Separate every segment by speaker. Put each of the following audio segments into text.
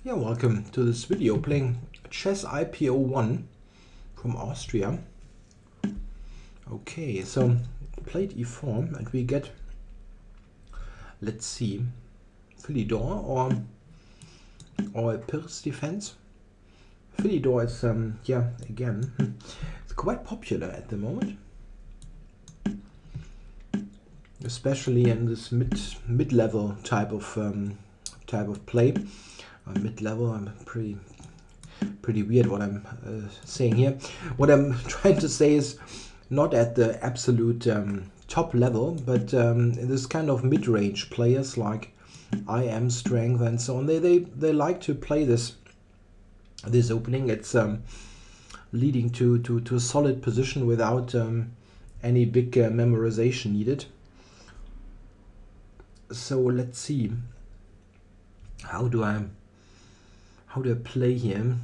Speaker 1: Yeah, welcome to this video playing Chess IPO1 from Austria. Okay, so played e4 and we get, let's see, Philidor or a Pir's defense. Philidor is, yeah, again, it's quite popular at the moment, especially in this mid-level type of play. Mid-level, I'm pretty weird what I'm saying here. What I'm trying to say is not at the absolute top level, but in this kind of mid-range players like IM Strength and so on, they like to play this opening. It's leading to a solid position without any big memorization needed. So let's see, how do I play here?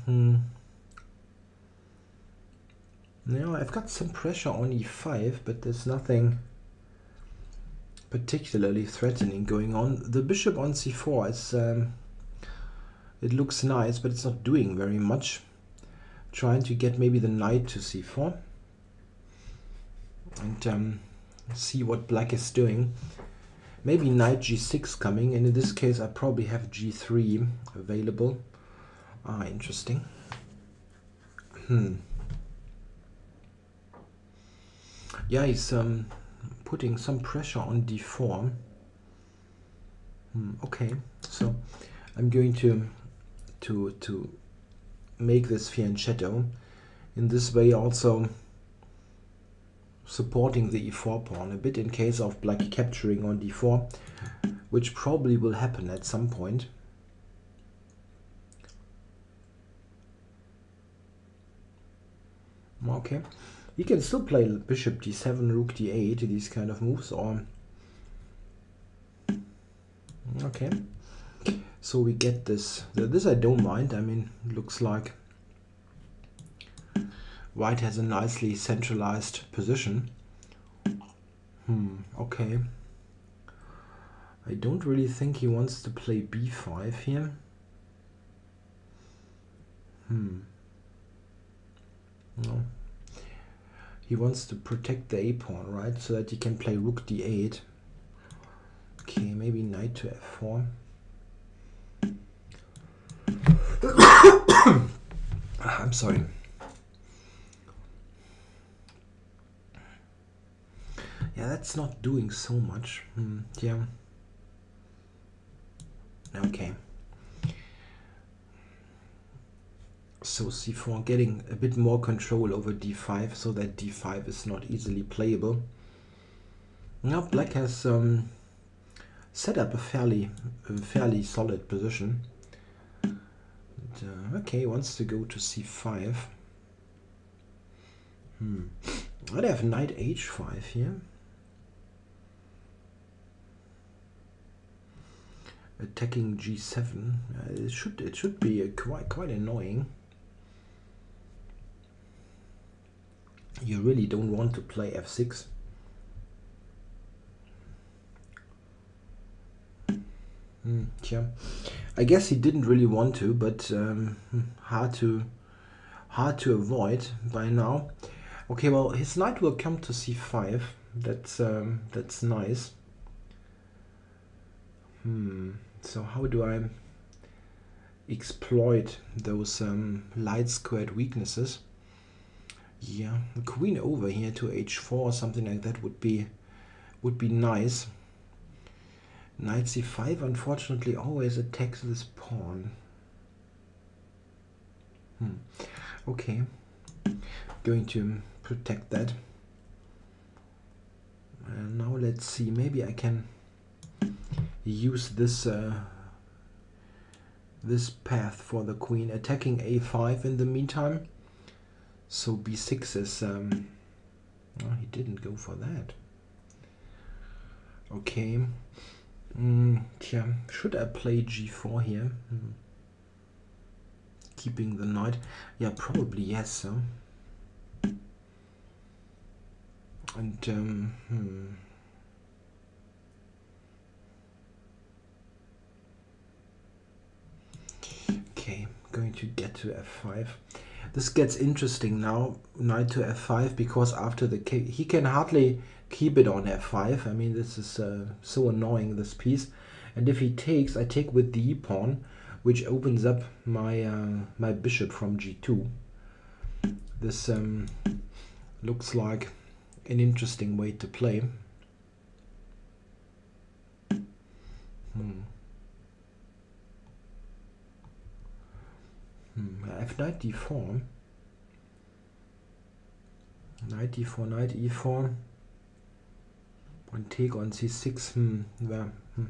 Speaker 1: Now I've got some pressure on e5, but there's nothing particularly threatening going on. The bishop on c4 is it looks nice, but it's not doing very much. Trying to get maybe the knight to c4 and see what black is doing. Maybe knight g6 coming, and in this case I probably have g3 available. Interesting. Yeah, he's putting some pressure on d4. Okay, so I'm going to make this fianchetto. In this way also supporting the e4 pawn a bit in case of black capturing on d4, which probably will happen at some point. Okay, he can still play bishop d7, rook d8, these kind of moves, or okay. So we get this. This I don't mind. I mean, looks like white has a nicely centralized position. Okay. I don't really think he wants to play b5 here. No. He wants to protect the a pawn, right? So that he can play rook d8. Okay, maybe knight to f4. I'm sorry. Yeah, that's not doing so much. Yeah. Okay. So c4 getting a bit more control over d5 so that d5 is not easily playable. Now black has set up a fairly solid position. And, okay, wants to go to c5. I'd have knight h5 here. Attacking g7. It should be quite annoying. You really don't want to play f6. Yeah, I guess he didn't really want to, but hard to avoid by now. Okay, well, his knight will come to c5. That's nice. So how do I exploit those light squared weaknesses? Yeah, queen over here to h4 or something like that would be nice. Knight c5 unfortunately always attacks this pawn. Okay, going to protect that. And now let's see, maybe I can use this this path for the queen, attacking a5 in the meantime. So b6 is oh, he didn't go for that. Okay. Yeah, should I play g4 here? Keeping the knight? Yeah, probably yes. So. And Okay, going to get to f5. This gets interesting now, knight to f5, because after the he can hardly keep it on f5. I mean, this is so annoying, this piece. And if he takes, I take with the e-pawn, which opens up my my bishop from g2. This looks like an interesting way to play. F knight d4, knight d4, knight e4, and take on c6. Yeah.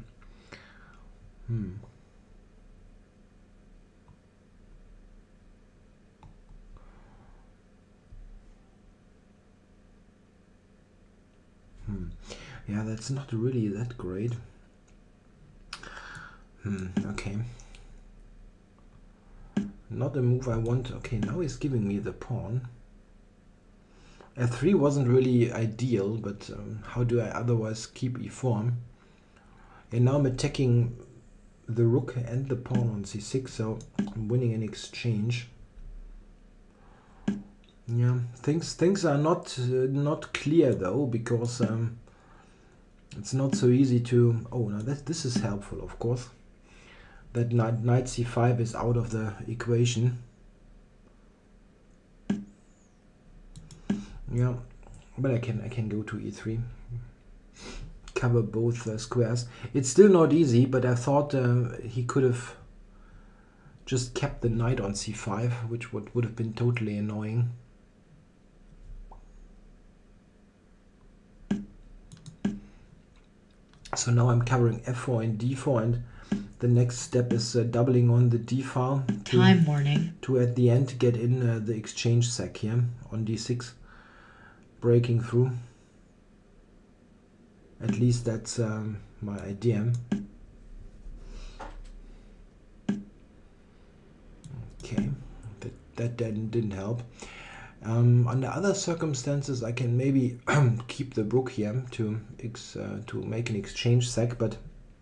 Speaker 1: Yeah, that's not really that great. Okay. Not a move I want. Okay, now he's giving me the pawn. f3 wasn't really ideal, but how do I otherwise keep e4? And now I'm attacking the rook and the pawn on c6, so I'm winning an exchange. Yeah, things are not clear though, because it's not so easy to. Oh, now this is helpful, of course. That knight c5 is out of the equation. Yeah, but I can go to e3, cover both squares. It's still not easy, but I thought he could have just kept the knight on c5, which would have been totally annoying. So now I'm covering f4 and d4, and the next step is doubling on the d file.
Speaker 2: Time warning.
Speaker 1: To at the end get in the exchange sack here on d6, breaking through. At least that's my idea. Okay, that didn't help. Under other circumstances, I can maybe keep the rook here to make an exchange sack, but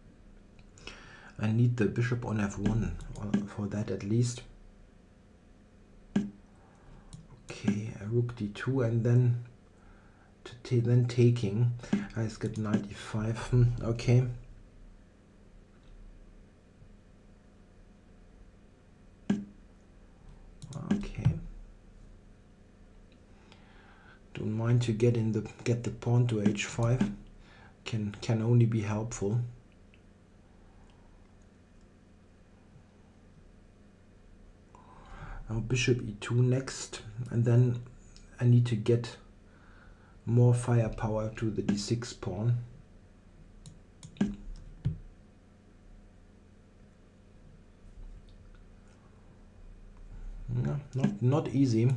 Speaker 1: I need the bishop on f1 for that at least. Okay, rook d2, and then taking. I just get knight e5. Okay. Okay. Don't mind to get the pawn to h5. Can only be helpful. Now bishop e2 next, and then I need to get more firepower to the d6 pawn. No, not easy.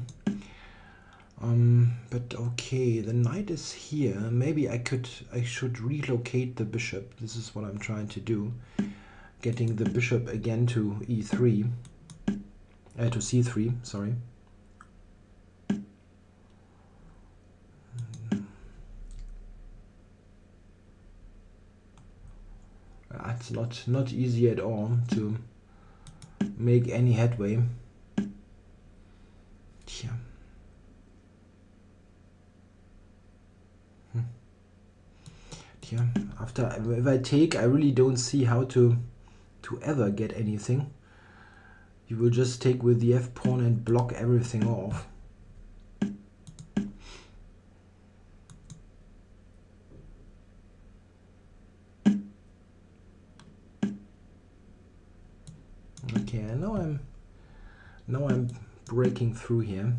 Speaker 1: But okay, the knight is here. Maybe I should relocate the bishop. This is what I'm trying to do. Getting the bishop again to e3. To c3, sorry. It's not easy at all to make any headway. Yeah. Yeah. If I take, I really don't see how to ever get anything. You will just take with the f pawn and block everything off. Okay, now I'm breaking through here.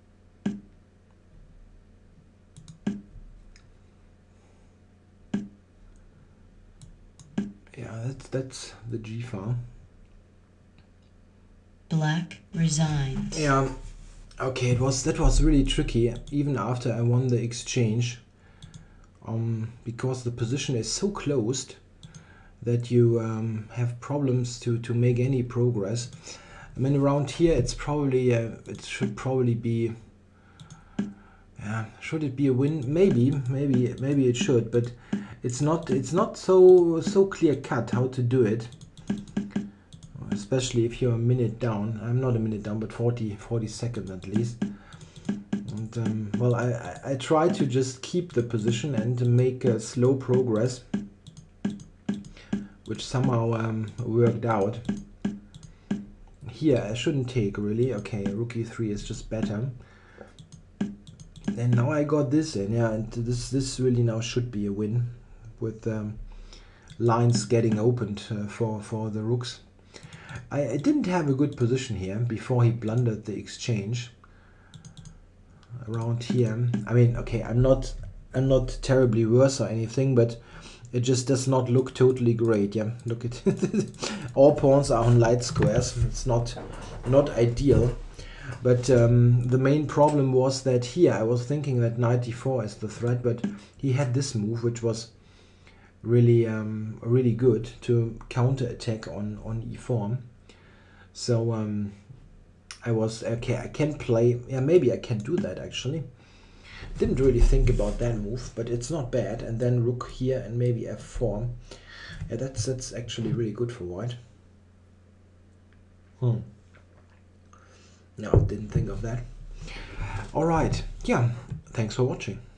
Speaker 1: Yeah, that's the G file.
Speaker 2: Black resigns.
Speaker 1: Yeah. Okay, that was really tricky, even after I won the exchange. Because the position is so closed that you have problems to make any progress. I mean, around here it's probably it should probably be. Should it be a win? Maybe it should, but it's not so clear cut how to do it. especially if you're a minute down. I'm not a minute down, but 40 seconds at least. And well, I try to just keep the position and to make a slow progress, which somehow worked out. Here I shouldn't take really. Okay, rook e3 is just better. And now I got this in, yeah, and this really now should be a win, with lines getting opened for the rooks. I didn't have a good position here before he blundered the exchange. Around here, I mean, okay, I'm not terribly worse or anything, but it just does not look totally great. Yeah, look at all pawns are on light squares. It's not ideal. But the main problem was that here I was thinking that knight d4 is the threat, but he had this move which was really really good to counter attack on e4. So I was okay. I can play. Yeah, maybe I can do that actually. Didn't really think about that move, but it's not bad. And then rook here and maybe f4. Yeah, that's actually really good for white. No, didn't think of that. All right. Yeah, thanks for watching.